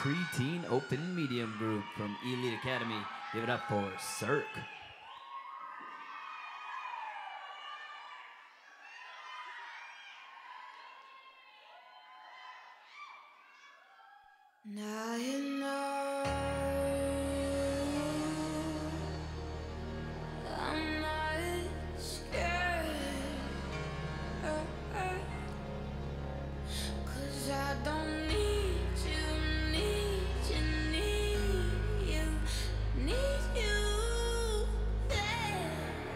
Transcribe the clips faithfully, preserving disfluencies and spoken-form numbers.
preteen open medium group from Elite Academy. Give it up for Cirque. Now you know I'm not scared, 'cause I don't need you, need you, need you, need you there.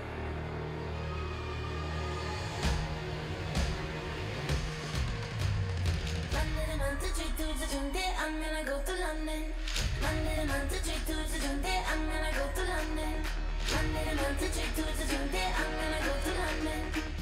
Monday, Monday, Tuesday, Tuesday, I'm gonna go to London. Monday, Monday, Tuesday, Tuesday, I'm gonna go to London. Monday, Monday, Tuesday, Tuesday, I'm gonna go to London.